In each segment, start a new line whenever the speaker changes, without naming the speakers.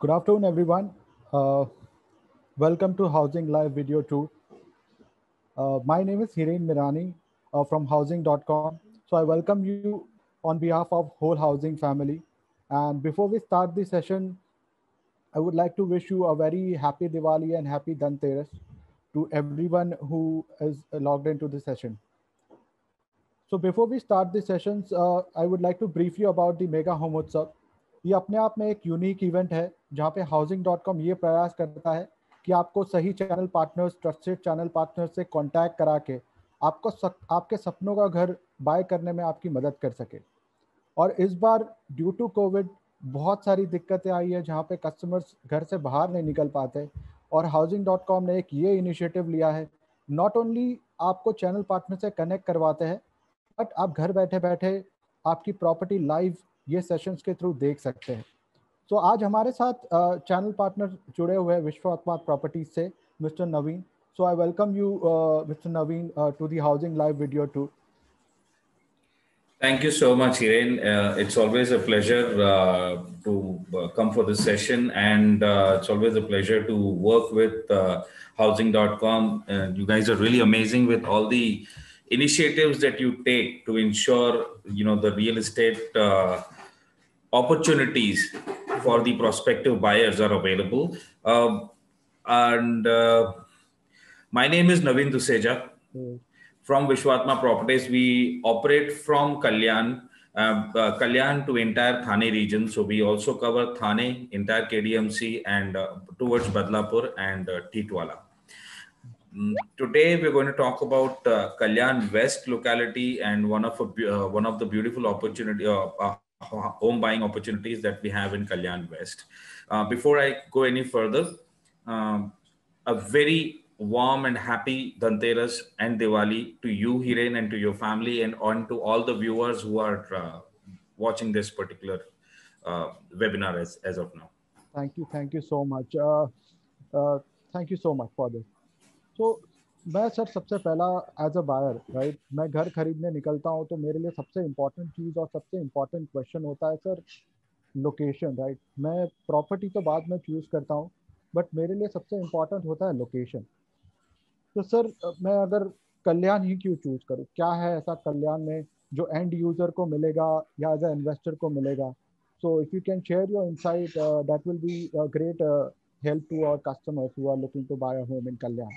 Good afternoon, everyone. Uh, Welcome to Housing Live Video 2. My name is Hiren Mirani from housing.com. So I welcome you on behalf of whole housing family. And before we start the session, I would like to wish you a very happy Diwali and happy Dhanteras to everyone who is logged into the session. So before we start the sessions, I would like to brief you about the Mega Home Utsav. ये अपने आप में एक unique event है जहाँ पे housing.com ये प्रयास करता है कि आपको सही channel partners, trusted channel partners से कांटेक्ट करा के आपके सपनों का घर बाय करने में आपकी मदद कर सके। और इस बार ड्यू टू कोविड बहुत सारी दिक्कतें आई है जहाँ पे कस्टमर्स घर से बाहर नहीं निकल पाते और housing.com ने एक ये इनिशिएटिव लिया है। नॉट ओनली आपको चैनल पार्टनर से कनेक्ट करवाते हैं बट आप घर बैठे बैठे आपकी प्रॉपर्टी लाइव ये सेशंस के थ्रू देख सकते हैं। तो आज हमारे साथ चैनल पार्टनर जुड़े हुए हैं विश्वात्मा प्रॉपर्टीज से mister Naveen. So I welcome you mister Naveen to the housing live video 2।
Thank you so much, Hiren. It's always a pleasure to come for this session, and it's always a pleasure to work with housing.com. You guys are really amazing with all the initiatives that you take to ensure, the real estate opportunities for the prospective buyers are available. And my name is Naveen Duseja. From Vishwatma Properties. We operate from Kalyan to entire Thane region. So we also cover Thane, entire KDMC, and towards Badlapur and Titwala. Today we're going to talk about Kalyan West locality and one of the beautiful opportunity home buying opportunities that we have in Kalyan West. Before I go any further, a very warm and happy Dhanteras and Diwali to you, Hiren, and to your family, and on to all the viewers who are watching this particular webinar as of now.
Thank you so much. Thank you so much for this. So मैं sir सबसे पहला as a buyer right, मैं घर खरीदने निकलता हूँ तो मेरे लिए सबसे इम्पोर्टेंट चीज़ और सबसे इम्पोर्टेंट क्वेश्चन होता है सर लोकेशन, राइट। मैं प्रॉपर्टी तो बाद में चूज़ करता हूँ बट मेरे लिए सबसे इम्पोर्टेंट होता है लोकेशन। तो सर मैं अगर कल्याण ही क्यों चूज करूँ, क्या है ऐसा कल्याण में जो एंड यूजर को मिलेगा या एज अ इन्वेस्टर को मिलेगा? So if you can share your insight that will be great help to our customers who are looking to buy a home in Kalyan.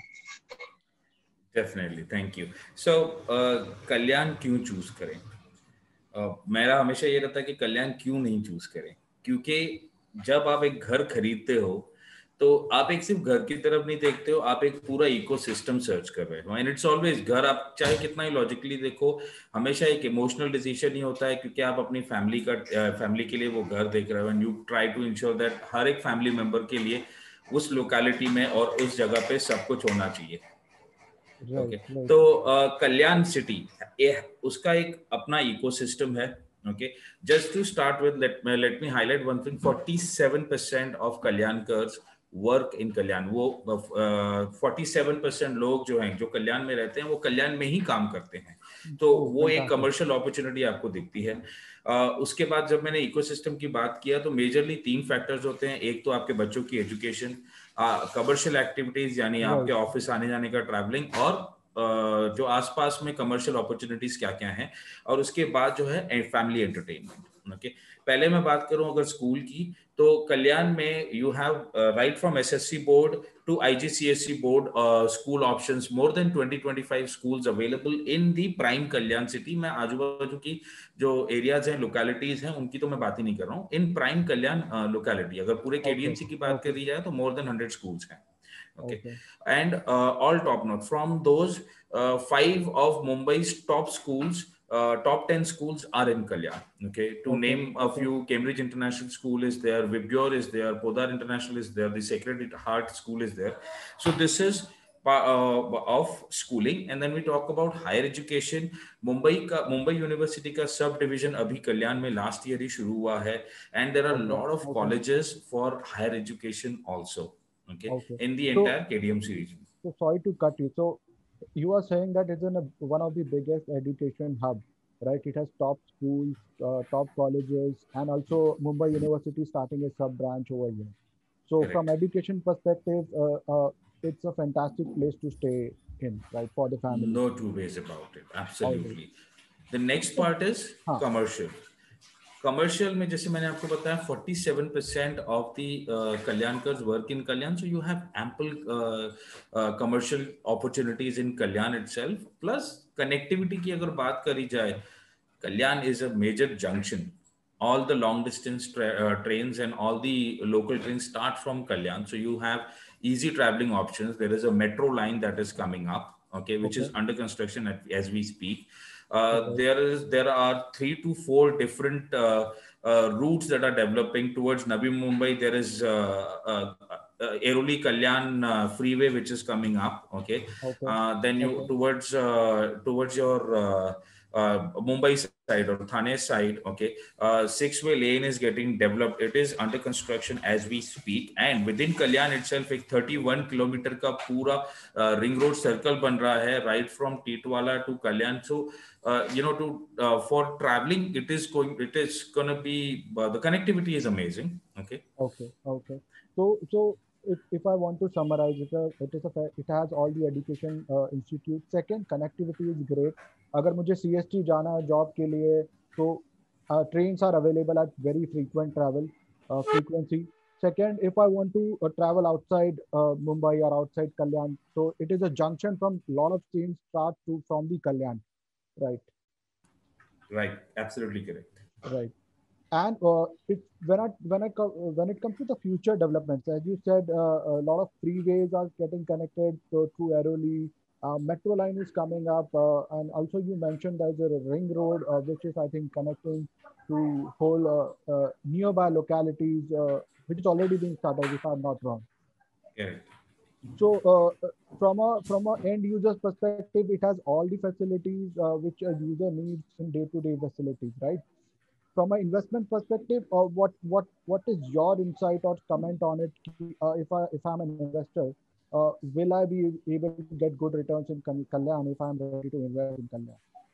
Definitely, thank you. So Kalyan क्यों choose करें? मेरा हमेशा ये रहता है कि कल्याण क्यों नहीं चूज करें, क्योंकि जब आप एक घर खरीदते हो तो आप एक सिर्फ घर की तरफ नहीं देखते हो, आप एक पूरा इकोसिस्टम सर्च कर रहे हो। एंड इट्स ऑलवेज घर, आप चाहे कितना ही लॉजिकली देखो, हमेशा एक इमोशनल डिसीजन ही होता है, क्योंकि आप अपनी फैमिली के लिए वो घर देख रहे हो and you try to ensure that हर एक फैमिली मेंबर के लिए उस लोकेलिटी में और उस जगह पे सब कुछ होना चाहिए। ओके, तो कल्याण सिटी उसका एक अपना इकोसिस्टम है। Okay, just to start with, let me highlight one thing. 47% of Kalyankars work in Kalyan. वो 47% लोग जो हैं, जो कल्याण में रहते हैं, वो कल्याण में ही काम करते हैं। तो वो एक कमर्शियल अपॉर्चुनिटी आपको दिखती है। उसके बाद जब मैंने इकोसिस्टम की बात किया तो मेजरली 3 फैक्टर्स होते हैं। एक तो आपके बच्चों की एजुकेशन, कमर्शियल एक्टिविटीज यानी आपके ऑफिस आने जाने का ट्रैवलिंग, और जो आसपास में कमर्शियल अपॉर्चुनिटीज क्या क्या हैं, और उसके बाद जो है फैमिली एंटरटेनमेंट। ओके, पहले मैं बात करूं अगर स्कूल की, तो कल्याण में you have right from SSC board to IGCSE board school options, more than 20-25 schools available in the prime Kalyan city. मैं आजू बाजू की जो एरियाज हैं, लोकेलिटीज हैं, उनकी तो मैं बात ही नहीं कर रहा हूँ। इन प्राइम कल्याण लोकेलिटी अगर पूरे केडीएमसी की बात करी जाए तो मोर देन 100 स्कूल्स हैं। Okay. And all top note from those 5 of Mumbai's top schools, top 10 schools are in Kalyan. Okay, to name a few, Cambridge International School is there, Vibgyor is there, Podar International is there, the Sacred Heart School is there. So this is of schooling. And then we talk about higher education. Mumbai University का sub division अभी कल्याण में last year ही शुरू हुआ है, and there are a lot of colleges for higher education also. Okay. In the entire KDMC region.
So sorry to cut you. So you are saying that it's one of the biggest education hub, right? It has top schools, top colleges, and also Mumbai University starting a sub branch over here. So from
Correct.
education perspective, it's a fantastic place to stay in, right, for the family.
No two ways about it.
All right.
Absolutely. The next
So,
part is
huh,
commercial. Commercial में जैसे मैंने आपको बताया 47% of the Kalyankars work in Kalyan so you have ample commercial opportunities in Kalyan itself plus connectivity की अगर बात करी जाए Kalyan is a major junction all the long distance trains and all the local trains start from Kalyan. So you have easy traveling options. There is a metro line that is coming up, okay, which
okay,
is under construction as we speak.
okay,
There are 3 to 4 different routes that are developing towards Navi Mumbai. There is Airoli Kalyan freeway which is coming up. Okay,
okay,
then you
okay,
towards your Mumbai side or Thane side, okay, 6-way lane is getting developed. It is under construction as we speak, and within Kalyan itself, एक 31 kilometre का पूरा ring road circle बन रहा है, right from Titwala to Kalyan. So, for traveling, it is gonna be the connectivity is amazing. Okay.
okay, okay. So if I want to summarize, it has all the education institute. Second, connectivity is great. अगर मुझे CST जाना है job के लिए, तो trains are available at very frequent travel frequency. Second, if I want to travel outside Mumbai or outside Kalyan, so it is a junction from lot of trains start to from the Kalyan, right?
Right. Absolutely correct.
Right. And when it comes to the future developments, as you said, a lot of freeways are getting connected to Airoli. Metro line is coming up, and also you mentioned there's a ring road, which is I think connecting to whole nearby localities, which is already being started, if I'm not wrong.
Correct.
So from a end user's perspective, it has all the facilities which a user needs in day-to-day facilities, right? From an investment perspective, what is your insight or comment on it? If I'm an investor, will I be able to get good returns in Kalyan if I'm ready to invest in Kalyan?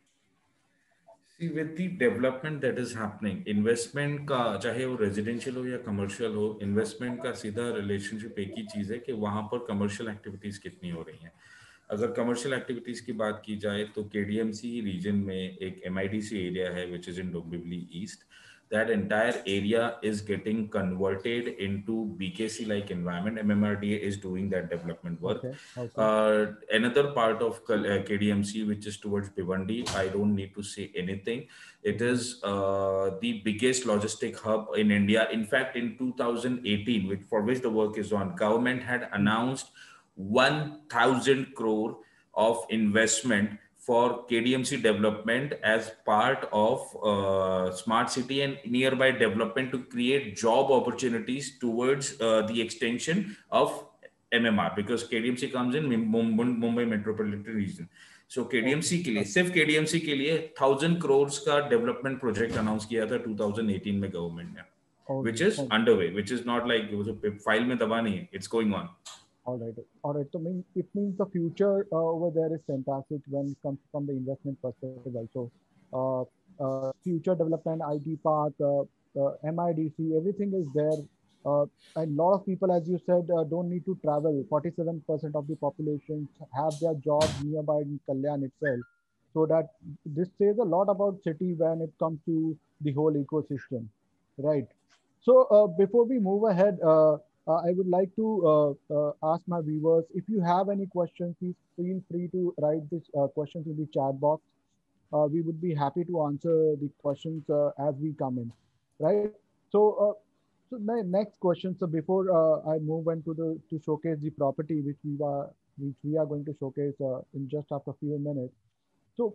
See, with the development that is happening, investment का चाहे वो residential हो या commercial हो, investment का सीधा relationship एक ही चीज़ है कि वहाँ पर कमर्शियल एक्टिविटीज़ कितनी हो रही हैं. अगर कमर्शियल एक्टिविटीज़ की बात की जाए तो केडीएमसी रीजन में एक एमआईडीसी एरिया है which is in Dombivli east. That entire area is getting converted into BKC like environment. MMRDA is doing that development work.
Okay, okay,
Another part of KDMC, which is towards Bhiwandi, I don't need to say anything. It
right,
is the biggest logistic hub in India. In fact, in 2018, for which the work is on, government had announced 1,000 crore of investment for KDMC development as part of smart city and nearby development to create job opportunities towards the extension of MMR, because KDMC comes in Mumbai metropolitan region. So
okay,
KDMC के लिए
okay.
सिर्फ KDMC के लिए 1,000 crores का development project announce किया था 2018 में government ने,
Oh,
which
yes.
is underway, which is not like file में दबा नहीं है, it's going on.
All right. All right. So it means the future over there is fantastic when it comes from the investment perspective also. Future development, IT park, MIDC, everything is there. And a lot of people, as you said, don't need to travel. 47% of the population have their jobs nearby in Kalyan itself. So that this says a lot about city when it comes to the whole ecosystem, right? So before we move ahead, I would like to ask my viewers, if you have any questions, please feel free to write these questions in the chat box. We would be happy to answer the questions as we come in, right? So, so my next question. So before I move on to showcase the property which we are going to showcase in just after a few minutes. So,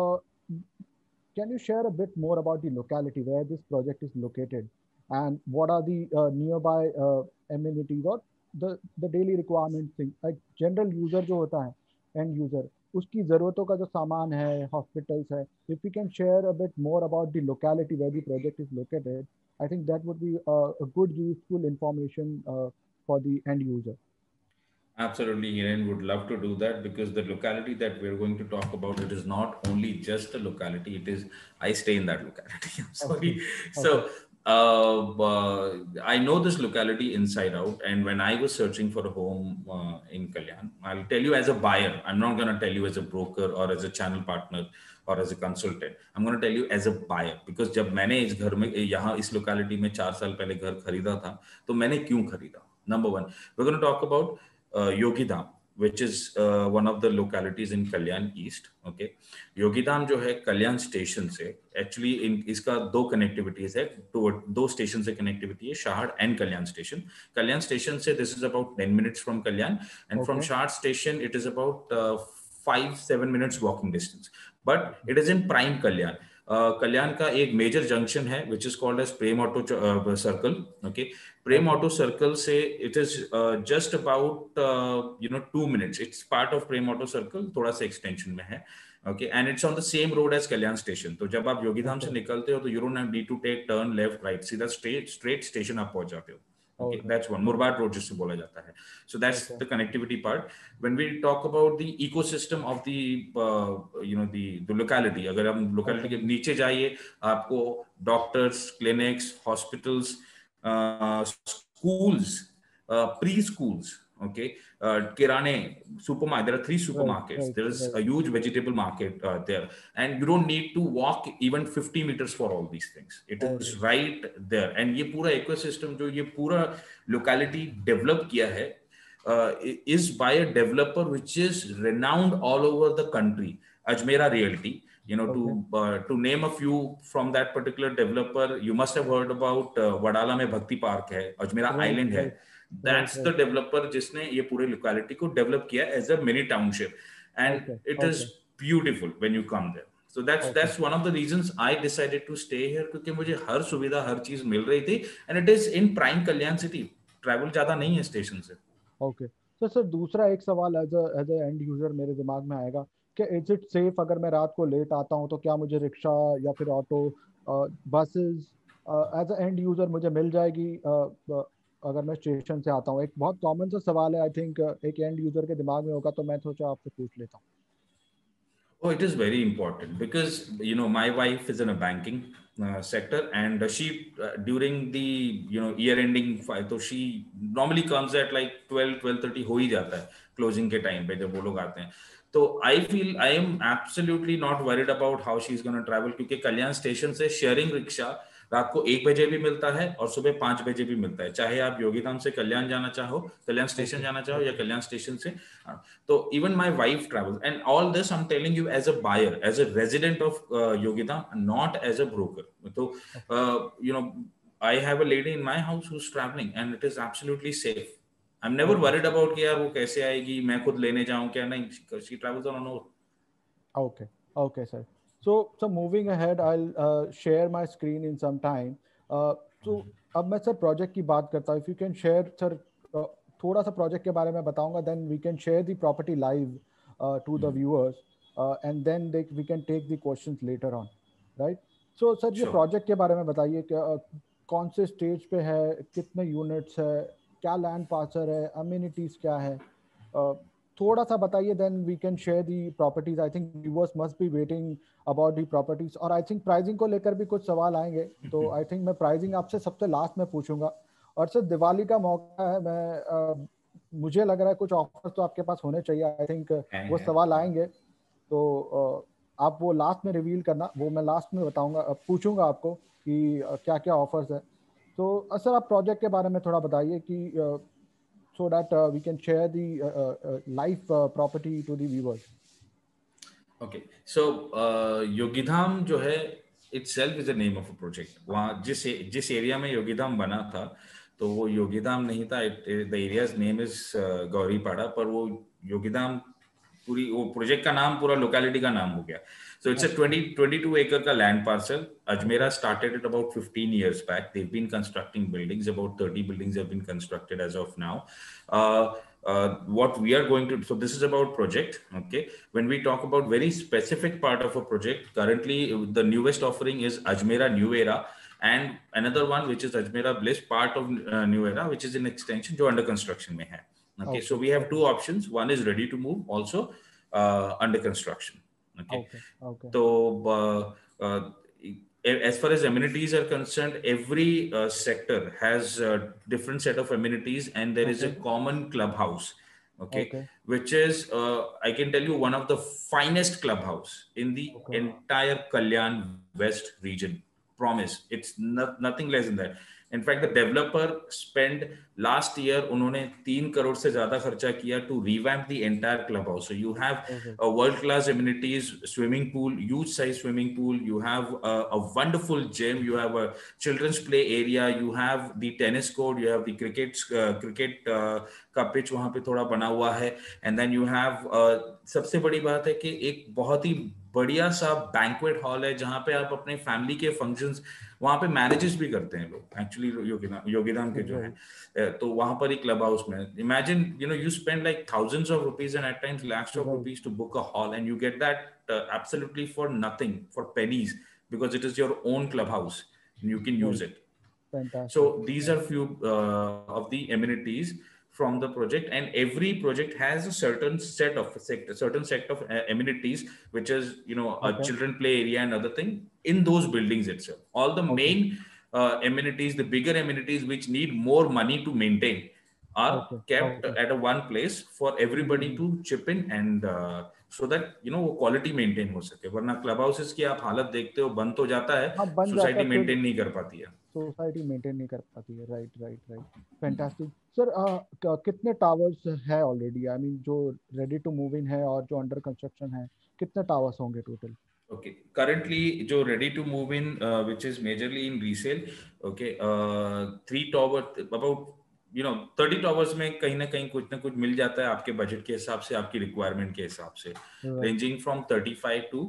can you share a bit more about the locality where this project is located, and what are the nearby amenities or the daily requirements thing? Like general user जो होता है end user, उसकी ज़रूरतों का जो सामान है, hospitals है. If we can share a bit more about the locality where the project is located, I think that would be a good useful information for the end user.
Absolutely, Hiren would love to do that, because the locality that we're going to talk about, it is not only just a locality, it is, I stay in that locality. I'm
Okay.
sorry.
Okay.
So I know this locality inside out, and when I was searching for a home in Kalyan, I'll tell you as a buyer. I'm not going to tell you as a broker or as a channel partner or as a consultant. I'm going to tell you as a buyer, because जब मैंने इस घर में यहाँ इस locality में 4 साल पहले घर खरीदा था, तो मैंने क्यों खरीदा? Number one, we're going to talk about Yogi Dham, which is one of the localities in Kalyan East. Okay, योगी धाम जो है कल्याण स्टेशन से, एक्चुअली इसका दो कनेक्टिविटीज है, दो स्टेशन से कनेक्टिविटी है, Shahad and Kalyan station. Kalyan station से this is about 10 minutes from Kalyan, and from Shahad station it is about 5-7 minutes walking distance, but it is in prime Kalyan. Kalyan का एक मेजर जंक्शन है which is called as Prem auto circle. Okay, Prem auto circle से it is just about 2 minutes. It's part of Prem auto circle, थोड़ा सा extension में है. Okay, and it's on the same road as Kalyan station. तो जब आप योगीधाम से निकलते हो तो you don't need to take turn left right, सीधा straight station आप पहुंच जाते हो. Okay, that's one. Murbad road जिससे बोला जाता है. So that's the connectivity part. When we talk about the ecosystem of the the locality, अगर हम locality के नीचे जाइए, आपको doctors, clinics, hospitals, schools, preschools. Okay, kirane supermarket, there are 3 supermarkets. Right. There is a huge vegetable market there, and you don't need to walk even 50 meters for all these things. It is right there. And ये पूरा ecosystem जो ये पूरा locality develop किया है is by a developer which is renowned all over the country, Ajmera Realty. To name a few from that particular developer, you must have heard about Wadala में भक्ति park है, Ajmera Island है. That's the developer जिसने ये पूरे locality को develop किया as a mini township, and it is beautiful when you come there. So that's one of the reasons I decided to stay here, क्योंकि मुझे हर सुविधा, हर चीज मिल रही थी, and it is in prime Kalyan city. Travel ज्यादा नहीं है station से.
Okay. So सर दूसरा एक सवाल as a end user मेरे दिमाग में आएगा कि is it safe अगर मैं रात को लेट आता हूँ तो क्या मुझे रिक्शा या फिर auto, buses as a end user मुझे मिल जाएगी अगर मैं स्टेशन से आता हूँ? एक बहुत कॉमन सा सवाल है, आई थिंक एक एंड यूजर के दिमाग में होगा, तो मैं सोचा आपसे पूछ लेता हूँ.
Oh, it is very important because my wife is in a banking sector, and she during the year ending, so she normally comes at like 12:30 हो ही जाता है closing के time पे जब वो लोग आते हैं. तो I am absolutely not worried about how she is going to travel, क्योंकि कल्याण स्टेशन से शेयरिंग रिक्शा रात को 1 बजे भी मिलता है और सुबह 5 बजे भी मिलता है, चाहे आप योगीधाम से कल्याण जाना चाहो, कल्याण स्टेशन जाना चाहो, या कल्याण स्टेशन से. तो even my wife travels, and all this I am telling you as a buyer, as a resident of Yogidham, not as a broker. तो I have a lady in my house who is travelling, and it is absolutely safe. I am never worried about कि यार वो कैसे आएगी, मैं खुद लेने जाऊं क्या, नहीं, she travels on own.
Okay sir. So moving ahead, I'll share my screen in some time. So अब मैं सर प्रोजेक्ट की बात करता हूँ. If you can share sir थोड़ा सा प्रोजेक्ट के बारे में बताऊंगा, then we can share the property live to the viewers, and then we can take the questions later on, right? So sir ये प्रोजेक्ट के बारे में बताइए कि कौन से स्टेज पे है, कितने यूनिट्स है, क्या लैंड पार्सल है, अम्यूनिटीज क्या है, थोड़ा सा बताइए, then we can share the properties. I think viewers must be waiting about the properties, और आई थिंक प्राइसिंग को लेकर भी कुछ सवाल आएंगे, तो आई थिंक मैं प्राइसिंग आपसे सबसे लास्ट में पूछूंगा. और सर दिवाली का मौका है, मैं मुझे लग रहा है कुछ ऑफर्स तो आपके पास होने चाहिए. आई थिंक वो सवाल आएंगे, तो आप वो लास्ट में रिवील करना, वो मैं लास्ट में बताऊंगा, पूछूंगा आपको कि क्या क्या ऑफर्स है. तो सर आप प्रोजेक्ट के बारे में थोड़ा बताइए कि so that we can share the live property to the viewers.
Okay, so योगीधाम जो है itself is the name of a project. वहाँ जिस एरिया में योगीधाम बना था, तो वो योगीधाम नहीं था. the area's name is गौरीपाड़ा, पर वो योगीधाम पूरी वो प्रोजेक्ट का नाम पूरा लोकेलिटी का नाम हो गया. So it's a 22 acre का land parcel. Ajmera started it about 15 years back. They've been constructing buildings. About 30 buildings have been constructed as of now. What we are going to, so this is about project. Okay, when we talk about very specific part of a project, currently the newest offering is Ajmera New Era, and another one which is Ajmera Bliss, part of New Era, which is in extension जो under construction में है. Okay, so we have two options. One is ready to move, also under construction. Okay. So as far as amenities are concerned, every sector has a different set of amenities, and there is a
Okay.
common clubhouse, okay,
Okay.
which is, I can tell you, one of the finest clubhouse in the
Okay.
entire Kalyan West region. Promise, it's nothing less than that. In fact, the developer spent last year, उन्होंने 3 करोड़ से ज्यादा खर्चा किया to revamp the entire clubhouse. So you have
Okay.
a world-class amenities, swimming pool, huge size swimming pool. You have a wonderful gym. You have a children's play area. You have the tennis court. You have the cricket का pitch वहां पे थोड़ा बना हुआ है. And then you have सबसे बड़ी बात है कि एक बहुत ही बढ़िया सा बैंक्वेट हॉल है जहां पे आप अपने फैमिली के फंक्शंस वहां पे मैनेजेस भी करते हैं लोग. एक्चुअली योगीधाम के जो है, तो वहां पर ही क्लब हाउस में, imagine you spend like thousands of rupees and at times lakhs of
Right.
rupees to book a hall, and you get that absolutely for nothing, for pennies, because it is your own clubhouse and you can use
Right.
it. So
Fantastic.
these are few of the amenities from the project, and every project has a certain set of amenities, which is a
Okay.
children play area and other thing in those buildings itself. All the
Okay.
main amenities, the bigger amenities which need more money to maintain, are
Okay.
kept
Okay.
at a one place for everybody
Mhm.
to chip in, and so that वो quality maintain हो सके. वरना club houses की आप हालत देखते हो, बंद तो जाता है,
हाँ, बन जाता
सोसाइटी
है फिर,
मेंटेन नहीं कर पाती है.
सोसाइटी मेंटेन नहीं कर पाती है. Right, right, right. Fantastic sir. कितने टावर्स है ऑलरेडी, आई मीन जो रेडी टू मूव इन है और जो अंडर कंस्ट्रक्शन है, कितने टावर्स होंगे टोटल?
Okay. Currently, जो ready to move in, which is majorly in resale, okay, 3 tower, about 30 towers में कहीं ना कुछ मिल जाता है आपके बजट के हिसाब से, आपकी रिक्वायरमेंट के हिसाब से,
राइट.
Ranging from 35 to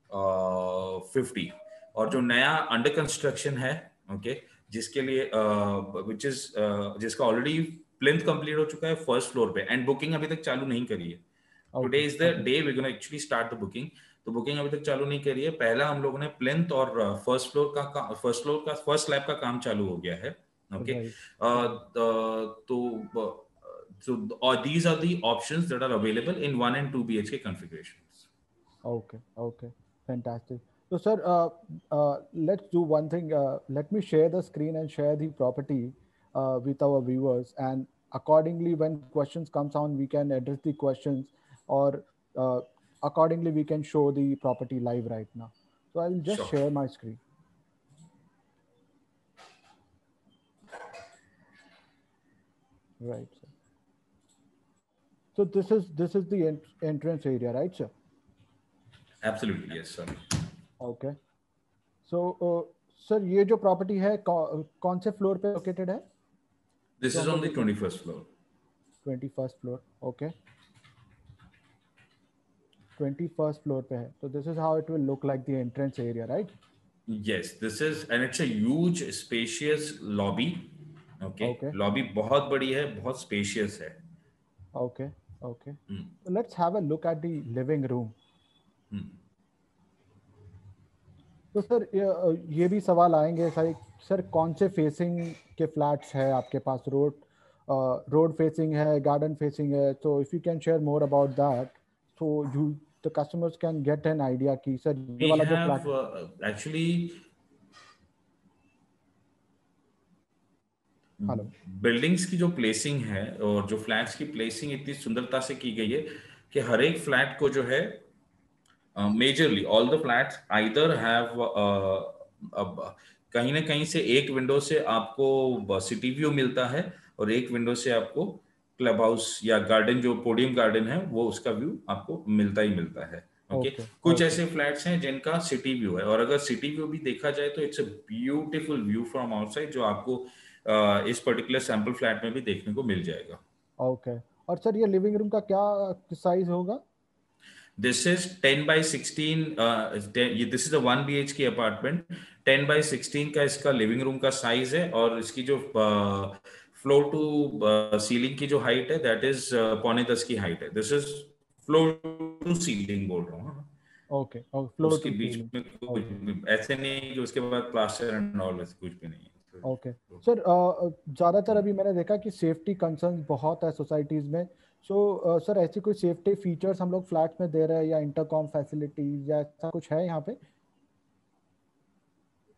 50. और जो नया अंडर कंस्ट्रक्शन है, ओके, जिसके लिए विच इज जिसका ऑलरेडी प्लिंथ कंप्लीट हो चुका है फर्स्ट फ्लोर पे, एंड बुकिंग अभी तक चालू नहीं करी है. Today
okay.
Is the
okay.
Day we gonna actually start the booking. तो बुकिंग अभी तक चालू नहीं करी है. पहला हम लोगों ने प्लिंथ और फर्स्ट स्लैब का काम चालू हो गया है. ओके.
राइट.
तो so these are the options that are available in 1 and 2 BHK configurations.
Okay. Okay. Fantastic. So, sir, let's do one thing. Let me share the screen and share the property with our viewers, and accordingly, when questions comes on, we can address the questions, or accordingly, we can show the property live right now. So, I will just
Sure.
share my screen. Right, sir. So this is the entrance area, right, sir?
Absolutely, yes, sir.
Okay. So, sir, ये जो property है कौन से floor पे located है?
This is on the 21st floor.
21st floor. Okay. 21st floor पे है. So this is how it will look like the entrance area, right?
Yes, this is, and it's a huge spacious lobby. Okay.
Okay.
Lobby बहुत बड़ी है, बहुत spacious है.
Okay. Okay. So let's have a look at the living room. तो sir ये भी सवाल आएंगे सर कौन से फेसिंग के फ्लैट्स है आपके पास? रोड फेसिंग है, गार्डन फेसिंग है? तो if you can share more about that, so the customers can get an idea कि सर ये वाला जो फ्लैट
एक्चुअली
हेलो,
बिल्डिंग्स की जो प्लेसिंग है और जो फ्लैट्स की प्लेसिंग इतनी सुंदरता से की गई है कि हर एक फ्लैट को जो है, majorly all the flats either have कहीं ना कहीं से एक विंडो से आपको सिटी व्यू मिलता है और एक विंडो से आपको क्लब हाउस या गार्डन, जो पोडियम गार्डन है, वो उसका व्यू आपको मिलता ही मिलता है. ओके. कुछ ऐसे फ्लैट्स हैं जिनका सिटी व्यू है, और अगर सिटी व्यू भी देखा जाए तो it's a beautiful view from outside, जो आपको इस पर्टिकुलर सैंपल फ्लैट में भी देखने को मिल जाएगा.
ओके. और सर ये लिविंग रूम का क्या साइज होगा?
This is 10 by 16. This is a 1 BHK apartment. 10 by 16 का इसका लिविंग रूम का साइज है, और इसकी जो फ्लोर टू सीलिंग की जो हाइट है, दैट इज 9.5 की हाइट है. This is floor to ceiling बोल रहा हूँ.
ओके. फ्लोर
उसके
टू
बीच
सीलिंग.
में कोई ऐसे नहीं कि उसके बाद प्लास्टर एंड ऑल, कुछ भी नहीं है.
ओके. सर ज़्यादातर अभी मैंने देखा कि सेफ्टी कंसर्न बहुत है सोसाइटीज़ में. सो सर ऐसी कोई सेफ्टी फीचर्स हम लोग फ्लैट्स में दे रहे हैं, या इंटरकॉम फैसिलिटीज या ऐसा कुछ है यहाँ पे?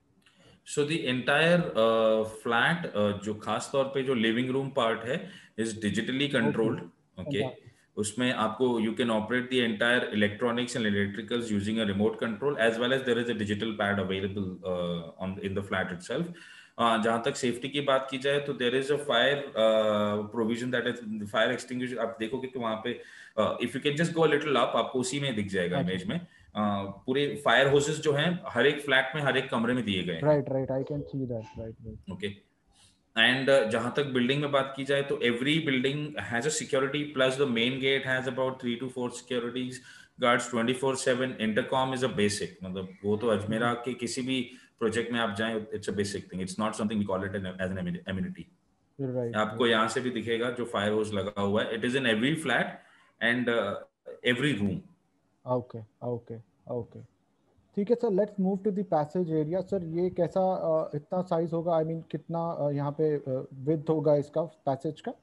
सो द एंटायर फ्लैट जो खास तौर पे जो लिविंग रूम पार्ट है is digitally
Okay.
Controlled. Okay.
Fantastic.
उसमें आपको you can operate the entire electronics and electricals using a remote control as well as there is a digital pad available on in the flat itself. जहां तक safety की बात की जाए तो there is a fire provision that is fire extinguisher. आप देखोगे कि वहां पे if you can just go little up आपको उसी में दिख जाएगा
अच्छा.
इमेज में. पूरे फायर होसेस जो हैं हर एक फ्लैट में हर एक कमरे में दिए गए हैं.
Right, right. I can see that. Right, right.
Okay. And जहां तक बिल्डिंग में बात की जाए तो every building has a security plus the main gate has about 3 to 4 securities guards 24/7. Intercom is a basic, मतलब वो तो अजमेरा के किसी भी प्रोजेक्ट में आप जाएं it's a basic thing. It's not something we call it as an amenity.
Right,
आपको
right.
यहाँ से भी दिखेगा जो फायर होस लगा हुआ है. It is in every flat and every room.
Okay, okay, okay. ठीक है sir, let's move to the passage area. Sir ये कैसा इतना साइज होगा, आई मीन कितना यहाँ पे विड्थ होगा इसका पैसेज का?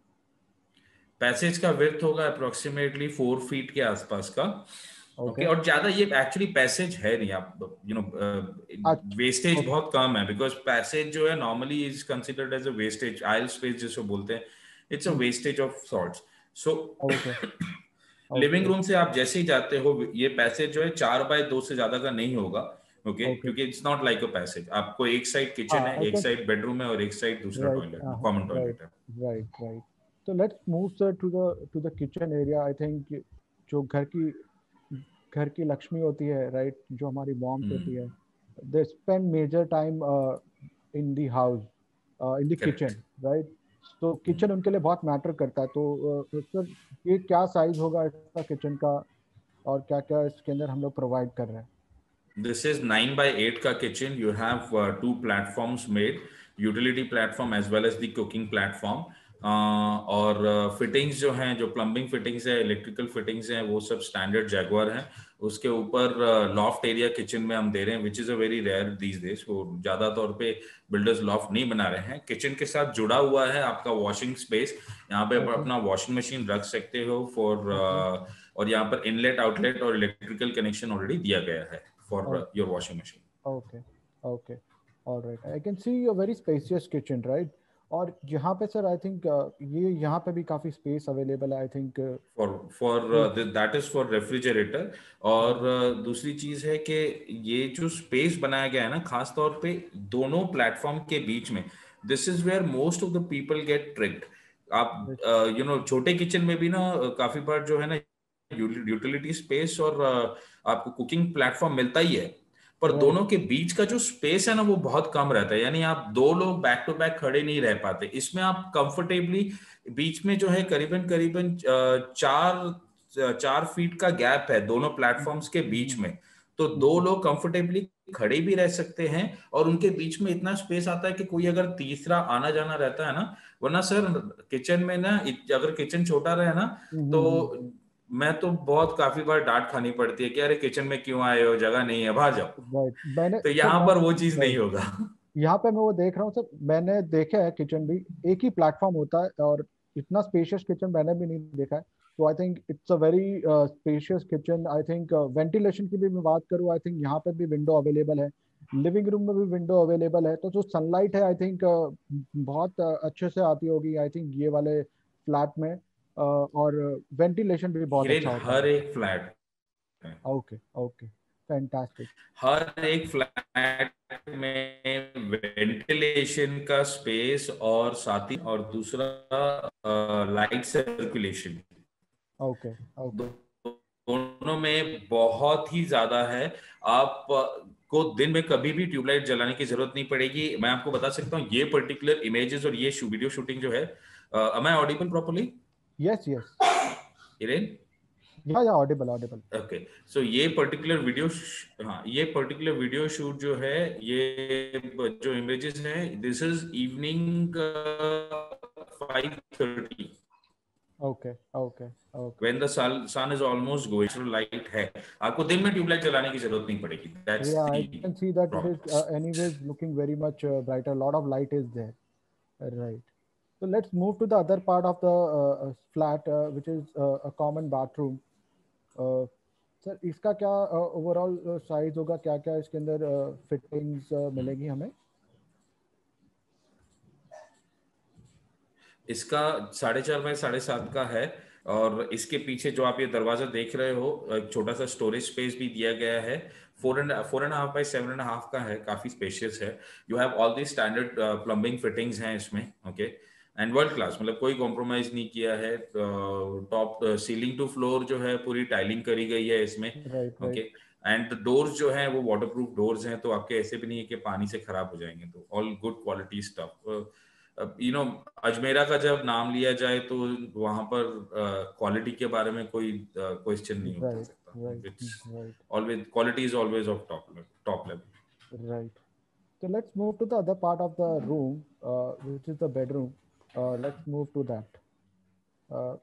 पैसेज का विड्थ होगा अप्रोक्सीमेटली 4 फीट के आसपास का. ओके.
ओके.
और ज्यादा ये एक्चुअली पैसेज है नहीं. आप यू नो
अच्छा.
Wastage
okay.
बहुत कम है बिकॉज पैसेज जो है normally is considered as a wastage. Aisle space जिसको बोलते हैं it's a wastage of sorts. So
okay.
Living
okay.
Room से आप जैसे ही जाते हो ये पैसेज जो है 4x2 से ज्यादा का नहीं होगा. ओके.
ओके.
क्योंकि it's not like a passage. आपको एक साइड
हाँ,
किचन है,
आई
एक
कैन.
साइड बेडरूम है और एक साइड दूसरा
right.
Toilet common
right.
Toilet है.
राइट. राइट. तो let's move sir to the kitchen area. I think जो घर की लक्ष्मी होती है, राइट, जो हमारी मॉम्स होती है, they spend major time in the house, in the
correct.
Kitchen, right. तो किचन उनके लिए बहुत मैटर करता है. तो सर ये क्या साइज होगा इसका किचन का, और क्या क्या इसके अंदर हम लोग प्रोवाइड कर रहे हैं?
This is 9x8 का kitchen. You have two platforms made, utility platform as well as the cooking platform. और फिटिंग्स जो हैं, जो प्लम्बिंग फिटिंग्स है, इलेक्ट्रिकल फिटिंग्स हैं, वो सब स्टैंडर्ड जैगुआर हैं. उसके ऊपर लॉफ्ट एरिया किचन में हम दे रहे हैं which is a very rare these days. वो ज़्यादा तौर पे बिल्डर्स लॉफ्ट नहीं बना रहे हैं. किचन के साथ जुड़ा हुआ है आपका वॉशिंग स्पेस. यहाँ पे आप
ओके.
अपना वॉशिंग मशीन रख सकते हो फॉर
ओके.
और यहाँ पर इनलेट आउटलेट और इलेक्ट्रिकल कनेक्शन ऑलरेडी दिया गया है for your washing machine.
Okay. Okay. Alright. I can see a very spacious kitchen, right. और यहाँ पे सर आई थिंक ये यहाँ पे भी काफी स्पेस अवेलेबल है, I think.
That is for refrigerator. और दूसरी चीज है कि ये जो स्पेस बनाया गया है ना खास तौर पे दोनों प्लेटफॉर्म के बीच में, this is where most of the people get tricked. आप छोटे किचन में भी ना काफी बार जो है ना यूटिलिटी स्पेस और आपको कुकिंग प्लेटफॉर्म मिलता ही है, पर
राइट.
दोनों के बीच का जो स्पेस है ना वो बहुत कम रहता है. यानी आप दो लोग बैक टू बैक खड़े नहीं रह पाते. इसमें आप कंफर्टेबली बीच में जो है करीबन करीबन 4 फीट का गैप है दोनों प्लेटफॉर्म्स के बीच में. तो दो लोग कंफर्टेबली खड़े भी रह सकते हैं और उनके बीच में इतना स्पेस आता है कि कोई अगर तीसरा आना जाना रहता है ना, वरना सर किचन में ना अगर किचन छोटा रहे ना तो मैं तो बहुत काफी बार डांट खानी पड़ती है कि अरे किचन में क्यों आए हो, जगह नहीं है, बाहर जाओ.
राइट. मैंने
तो
सर
यहाँ
मैं
पर वो चीज नहीं
राइट,
होगा.
यहाँ पे मैं वो देख रहा हूँ सर. मैंने देखा है किचन भी, एक ही प्लेटफॉर्म होता है, और इतना स्पेशियस किचन मैंने भी नहीं देखा है. तो I think it's a very spacious kitchen. I think ventilation की भी मैं बात करूँ, आई थिंक यहाँ पे भी विंडो अवेलेबल है, लिविंग रूम में भी विंडो अवेलेबल है. तो जो सनलाइट है आई थिंक बहुत अच्छे से आती होगी, आई थिंक ये वाले फ्लैट में. और वेंटिलेशन भी बहुत
हिरेन
अच्छा होता है.
हर एक फ्लैट में,
ओके. ओके. फैंटास्टिक.
हर एक फ्लैट में वेंटिलेशन का स्पेस और साथ ही और दूसरा लाइट सर्कुलेशन
ओके. ओके.
दोनों में बहुत ही ज्यादा है. आप को दिन में कभी भी ट्यूबलाइट जलाने की जरूरत नहीं पड़ेगी. मैं आपको बता सकता हूँ ये पर्टिकुलर इमेजेस और ये वीडियो शूटिंग जो है, am I audible properly?
Yes. Yes.
Hiren.
Yeah audible Audible.
Okay. सो ये पर्टिकुलर वीडियो, हाँ ये पर्टिकुलर वीडियो शूट जो है, ये जो इमेजेस हैं, this is evening 5:30
okay. Okay. Okay.
when the sun is almost going. So light है, आपको दिन में ट्यूबलाइट जलाने की जरूरत नहीं पड़ेगी. That's
Yeah,
the
I can see that it is
problem.
anyways looking very much brighter. A lot of light is there. Right. So let's move to the other part of the flat, which is a common bathroom. Uh, sir इसका क्या overall size होगा, क्या क्या इसके अंदर fittings मिलेगी हमें?
इसका 4.5 बाय 7.5 का है। और इसके पीछे जो आप ये दरवाजा देख रहे हो, एक छोटा सा स्टोरेज स्पेस भी दिया गया है। 4.5 बाय 7.5 का है, काफी स्पेशियस है। You have all the standard plumbing fittings हैं इसमें, ओके। एंड वर्ल्ड क्लास, मतलब कोई कॉम्प्रोमाइज नहीं किया है। टॉप सीलिंग टू फ्लोर जो है पूरी टाइलिंग करी गई है इसमें,
right
okay.
Right
and doors जो हैं वो वाटरप्रूफ डोर्स हैं, तो आपके ऐसे भी नहीं है कि पानी से खराब हो जाएंगे, तो all good quality stuff. Ajmera का जब नाम लिया जाए तो वहां पर क्वालिटी के बारे में कोई क्वेश्चन नहीं उठ
राइट
सकता।
Right
it's
right
always, quality is always of top level.
Right. So let's move to the other part of the room, which is the bedroom. Let's move to that. Uh,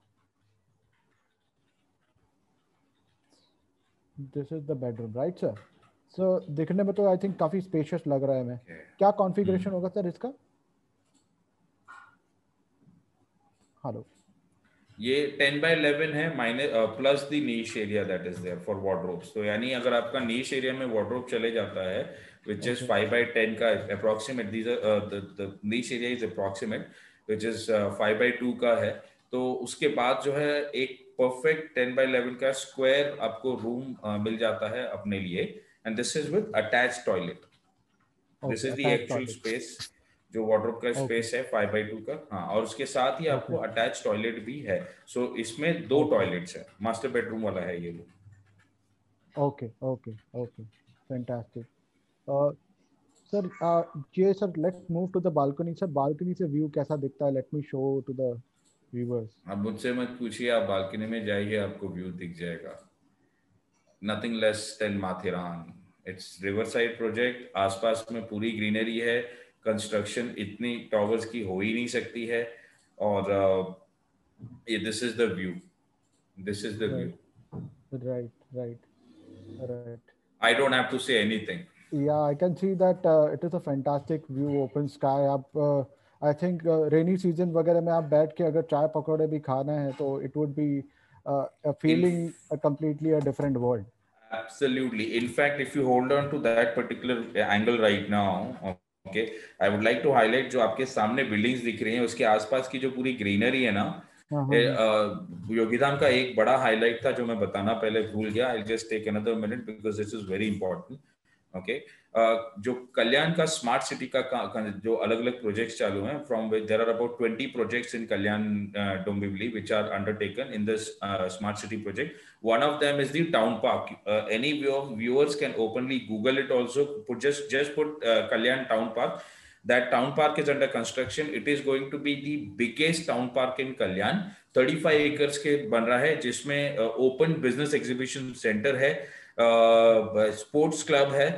this is the bedroom, right, sir? So देखने में तो I think काफी spacious लग रहा है हमें। क्या configuration होगा सर इसका? हेलो।
ये 10 by 11 है, minus plus the niche area that is there for wardrobes. तो यानी अगर आपका नीश एरिया में वार्डरोब चले जाता है, विच इज
ओके
5 by 10 का approximate, these the niche area is approximate, which is 5 by 2 का है। तो उसके बाद जो है एक परफेक्ट 10 by 11 का स्क्वायर आपको रूम मिल जाता है अपने लिए। And this is with attach toilet. This
okay
is the
attach
actual
toilet.
Space, जो वार्डरोब का
ओके
स्पेस है 5 by 2 का। हाँ, और उसके साथ ही आपको
ओके
अटैच टॉयलेट भी है। सो इसमें दो
ओके
टॉयलेट्स है, मास्टर बेडरूम वाला है ये रूम।
Okay okay okay fantastic. Sir ये sir let's move to the balcony. Sir balcony से व्यू कैसा दिखता है? Let me show to the viewers.
अब मुझसे मत पूछिए, आप बालकनी में जाइए, आपको व्यू दिख जाएगा। Nothing less than Matheran. It's river side project, आसपास में पूरी ग्रीनरी है। कंस्ट्रक्शन इतनी टावर्स की हो ही नहीं सकती है। और ये this is the view, this is the view.
Right right right right.
I don't have to say anything.
Yeah, I can see that it is a fantastic view, open sky. आप I think rainy season वगैरह में आप बैठ के अगर चाय पकौड़े भी खाना है तो it would be a
in
feeling a completely a different world.
Absolutely. In fact, if you hold on to that particular angle right now, okay, I would like to highlight जो आपके सामने बिल्डिंग्स दिख रही हैं, उसके आसपास की जो पूरी ग्रीनरी है ना।
हाँ हाँ हाँ।
योगीधाम का एक बड़ा हाईलाइट था जो मैं बताना पहले भूल गया। I just take another minute because this is very important, okay. जो कल्याण का स्मार्ट सिटी का जो अलग अलग प्रोजेक्ट्स चालू हैं, from there are about 20 projects in Kalyan Dombivli which are undertaken in this smart city project. One of them is the town park. Any viewers can openly Google it also. Just put Kalyan Town Park. That town park is under construction. It is going to be the biggest town park in Kalyan. 35 acres के बन रहा है, जिसमें open business exhibition centre है, sports club है,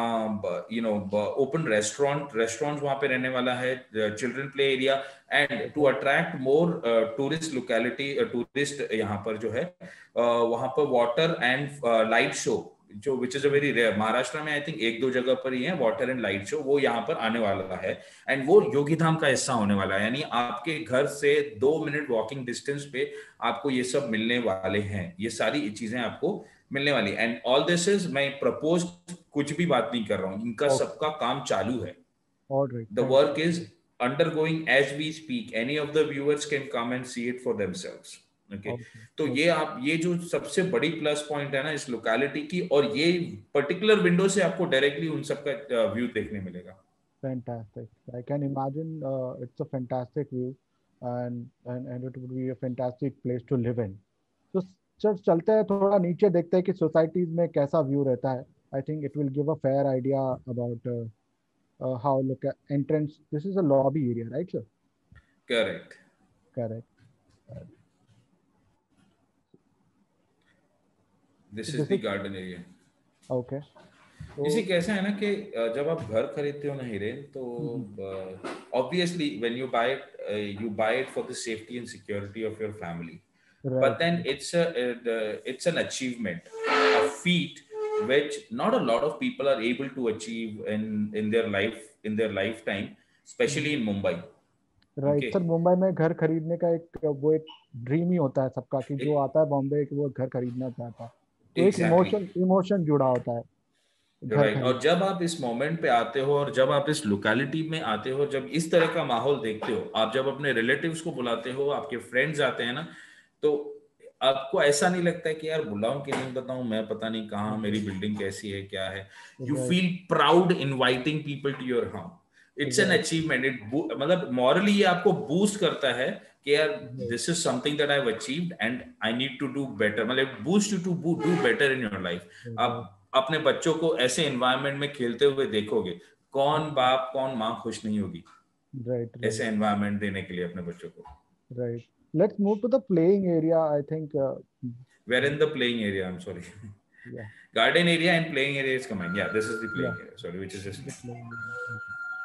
open restaurant वहां पे रहने वाला है, children play area. And to attract more tourist locality, tourist यहाँ पर जो है वहां पर वाटर एंड लाइट शो, जो which is a very rare. Maharashtra में आई थिंक एक दो जगह पर ही है वाटर एंड लाइट शो, वो यहाँ पर आने वाला है। एंड वो योगीधाम का हिस्सा होने वाला है, यानी आपके घर से 2 मिनट वॉकिंग डिस्टेंस पे आपको ये सब मिलने वाले हैं। ये सारी चीजें आपको मिलने वाली। एंड ऑल दिस इज, मैं प्रपोज कुछ भी बात नहीं कर रहा हूँ, इनका
Okay,
सबका काम चालू है।
all right.
The
Thank you.
work is undergoing as we speak. Any of the viewers can come and see it for themselves. Okay.
Okay,
तो ये
okay.
आप, ये जो सबसे बड़ी प्लस पॉइंट है ना इस लोकेलिटी की, और ये पर्टिकुलर विंडो से आपको डायरेक्टली उन सबका व्यू देखने मिलेगा।
Fantastic. I can imagine it's a fantastic view, and it would be a fantastic place to live in. तो सर चलते हैं थोड़ा नीचे, देखते हैं कि सोसाइटीज में कैसा व्यू रहता है। I think it will give a fair idea about how look entrance. This is a lobby area, right sir?
Correct.
Correct.
This is
this
the
is
garden area.
Okay. तो
इसी कैसा है ना कि जब आप घर खरीदते हो ना हिरेन, तो obviously when you buy it for the safety and security of your family, but
right
then it's an achievement, a feat which not a lot of people are able to achieve in their life, in their lifetime, especially in Mumbai,
right
okay।
Sir, Mumbai में घर खरीदने का एक वो एक dream ही होता है सबका कि जो आता है बॉम्बे कि वो घर खरीदना चाहता है। तो एक
एग्जैक्टली
इमोशन जुड़ा होता है घर
राइट। और
खरीद।
जब आप इस मोमेंट पे आते हो और जब आप इस लोकेलिटी में आते हो, जब इस तरह का माहौल देखते हो, आप जब अपने रिलेटिव्स को बुलाते हो, आपके फ्रेंड्स आते हैं ना, तो आपको ऐसा नहीं लगता है कि यार बुलाऊं कि नहीं बताऊं, मैं पता नहीं कहाँ, मेरी बिल्डिंग कैसी है, क्या है। You
right
feel proud inviting people to your home. It's an
right
achievement. मतलब मॉरली ये आपको बूस्ट करता है कि यार this is something that I have achieved and I need to do better. मतलब boost you to do better in your life.
Right
आप अपने बच्चों को ऐसे एनवायरनमेंट में खेलते हुए देखोगे, कौन बाप कौन माँ खुश नहीं होगी
राइट
ऐसे
राइट
एनवायरनमेंट देने के लिए अपने बच्चों को।
Right. Let's move to the playing area I think.
We're in the playing area, I'm sorry.
या
Garden area and playing area is combined. Yeah, this is the
या
playing area, sorry, which is just
the playing area.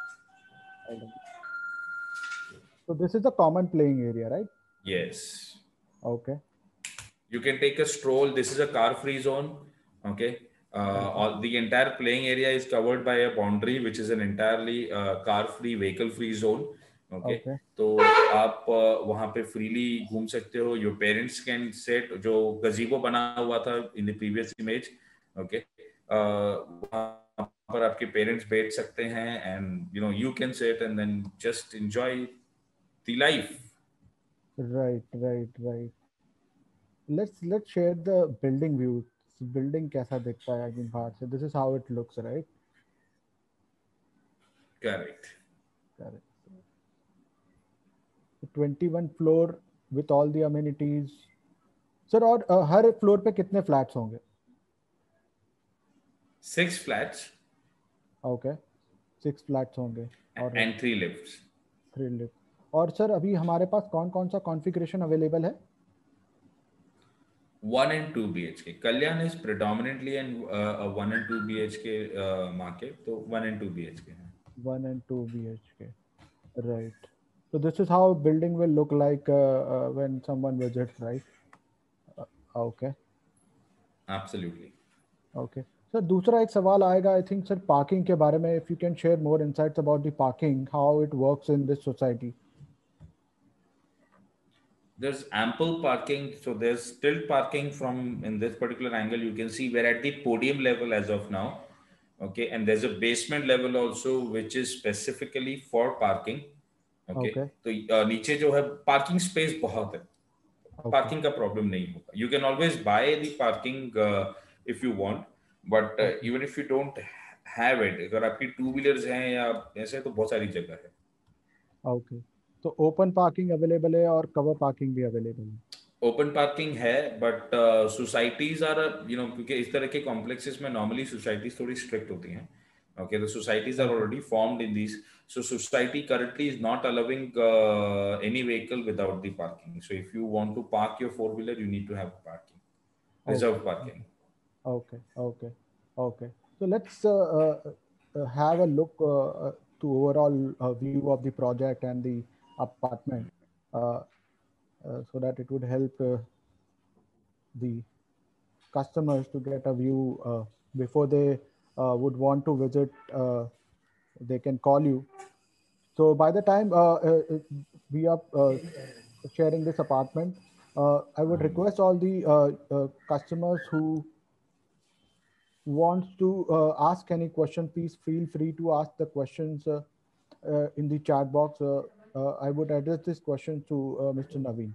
So this is a common playing area, right?
yes.
Okay.
You can take a stroll. This is a car free zone. Okay.
Okay.
All the entire playing area is covered by a boundary, which is an entirely car free, vehicle free zone. Okay.
Okay.
तो आप वहाँ पे freely घूम सकते हो। Your parents can set, जो गजीबो बना हुआ था in the previous image. Okay, वहाँ पर आपके पेरेंट्स बैठ सकते हैं and you can set and then just enjoy the life.
Right, right, right. Let's share the building view. Building कैसा दिखता है I mean बाहर से. This is how it looks, right?
करेक्ट।
Correct. 21 floor with all the amenities. Sir और हर floor पे कितने फ्लैट्स होंगे?
6 flats
ओके, 6 फ्लैट्स होंगे और
and 3 lifts.
3 लिफ्ट। और सर अभी हमारे पास कौन कौन सा कॉन्फ़िगरेशन अवेलेबल है?
1 and 2 BHK. Kalyan is predominantly a 1 and 2 BHK market. So 1 and 2 BHK.
1 and 2 BHK. Right. So this is how building will look like when someone visits, right? Okay.
Absolutely.
Okay. Sir दूसरा एक सवाल आएगा I think sir parking के बारे में. If you can share more insights about the parking, how it works in this society.
There's ample parking. So there's still parking from in this particular angle. You can see we're at the podium level as of now. Okay. And there's a basement level also, which is specifically for parking. Okay.
Okay
तो नीचे जो है parking space बहुत है,
okay
parking का problem नहीं होगा। You can always buy the parking if you want, but
okay
even if you don't have it, अगर आपकी टू व्हीलर्स हैं या ऐसे, तो बहुत सारी जगह है।
ओके। तो ओपन पार्किंग अवेलेबल है और कवर पार्किंग भी अवेलेबल है?
ओपन पार्किंग है, बट सोसाइटीज आर क्योंकि इस तरह के कॉम्प्लेक्सेस में नॉर्मली सोसाइटीज थोड़ी स्ट्रिक्ट होती हैं। Okay, the societies are
okay
already formed in these. So society currently is not allowing any vehicle without the parking. So if you want to park your four-wheeler, you need to have parking,
okay
reserved parking.
okay okay okay. So let's have a look to overall view of the project and the apartment, uh, so that it would help the customers to get a view before they would want to visit. They can call you. So by the time we are sharing this apartment, I would request all the customers who wants to ask any question, please feel free to ask the questions in the chat box. I would address this question to Mr. Naveen.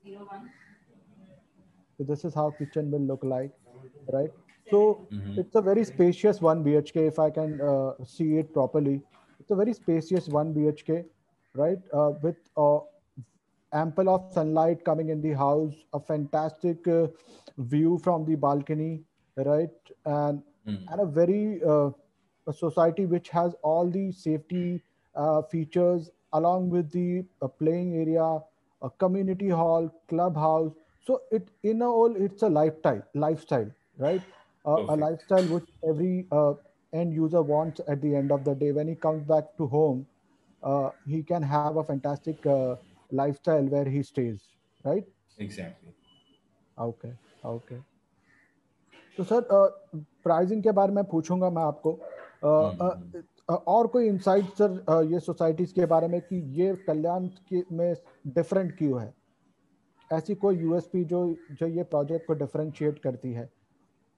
So this is how kitchen will look like, right? So it's a very spacious 1 BHK. If I can see it properly, it's a very spacious 1 BHK, right? With ample of sunlight coming in the house, a fantastic view from the balcony, right? And a very a society which has all the safety features along with the playing area, a community hall, clubhouse. So it in a whole, it's a lifestyle, right? A
Perfect.
lifestyle which every end user wants at the end of the day. When he comes back to home, he can have a fantastic lifestyle where he stays, right?
Exactly.
Okay, okay. तो sir pricing के बारे में पूछूंगा मैं आपको, और कोई insight sir ये सोसाइटीज के बारे में कि ये कल्याण के में डिफरेंट क्यों है? ऐसी कोई यूएसपी जो जो ये प्रोजेक्ट को डिफरेंशिएट करती है?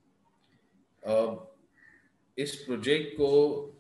इस प्रोजेक्ट को